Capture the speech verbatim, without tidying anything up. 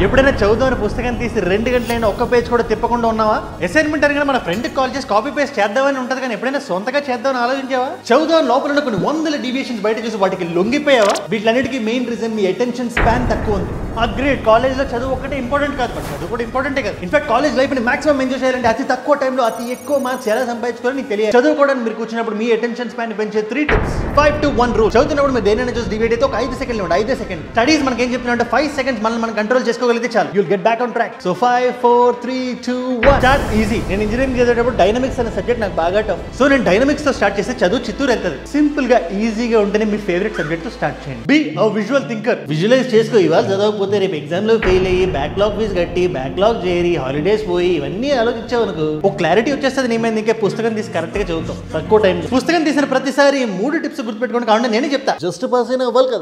ఎప్పుడైనా చదువుదామని పుస్తకం తీసి రెండు గంటలైనా ఒక్క పేజ్ కూడా తిప్పకుండా ఉన్నావా? అసైన్మెంట్ అని మన ఫ్రెండ్ కాల్ చేసి కాపీ పేస్ట్ చేద్దామని ఉంటది, కానీ ఎప్పుడైనా సొంతగా చేద్దామని ఆలోచించావా? చదువుదాం లోపల ఉన్న కొన్ని వందల డీవియేషన్స్ బయట చూసి వాటికి లొంగిపోయావా? వీటిలన్నిటికీ మెయిన్ రీజన్ మీ అటెన్షన్ స్పాన్ తక్కువ ఉంది. అగ్రేడ్, కాలేజ్ లో చదువు ఒకటే ఇంపార్టెంట్ కాదు, బట్ చదువు కూడా ఇంపార్టెంటే కదా. ఇన్ఫాక్ట్ కాలేజ్ లైఫ్ ని మాక్సిమం ఎంజాయ్ చేయాలంటే అతి తక్కువ టైంలో అతి ఎక్కువ మార్క్స్ ఎలా సంపాదించుకోవాలని నీకు తెలియదు. చదువుకోవడానికి మీరు కూర్చున్నప్పుడు మీ అటెన్షన్ స్పాన్ పెంచే three tips. Five to one rule. చదువుతున్నప్పుడు మీరు దేనైనా చూసి డివైడ్ అయితే ఒక ఐదు సెకండ్లు ఉంటే ఐదు సెకండ్. స్టడీస్ మనకి ఏం చెప్తున్నా అంటే ఫైవ్ సెకండ్స్ మనం మనం కంట్రోల్ చేసుకోగలిగితే చాలు, you'll get back on track. So five four three two one start. Easy. నేను ఇంజనీరింగ్ చదివేటప్పుడు డైనమిక్స్ అనే సబ్జెక్ట్ నాకు బాగా టఫ్. సో నేను డైనమిక్స్ తో స్టార్ట్ చేస్తే చదువు చిత్తూరు వెళ్తుంది. సింపుల్ గా ఈజీగా ఉంటేనే మీ ఫేవరెట్ సబ్జెక్ట్ తో స్టార్ట్ చేయండి. Be a visual thinker. Visualise చేసుకో. ఇవాళ చదవకపోతే రేపు ఎగ్జామ్ లో ఫెయిల్ అయ్యి బ్యాక్లాగ్ ఫీజు కట్టి బ్యాక్లాగ్ చేరి హాలిడేస్ పోయి ఇవన్నీ ఆలోచించావు అనుకో, ఒక క్లారిటీ వచ్చేస్తుంది. నేమైంది ఇంకా పుస్తకం తీసి కరెక్ట్ గా చదువుతాం తక్కువ టైం. పుస్తకం తీసిన ప్రతిసారి మూడు టిప్స్ గుర్తుపెట్టుకోండి. కావాలి నేనే చెప్తా, జస్ట్ పాస్ అయినా అవ్వాలి కదా.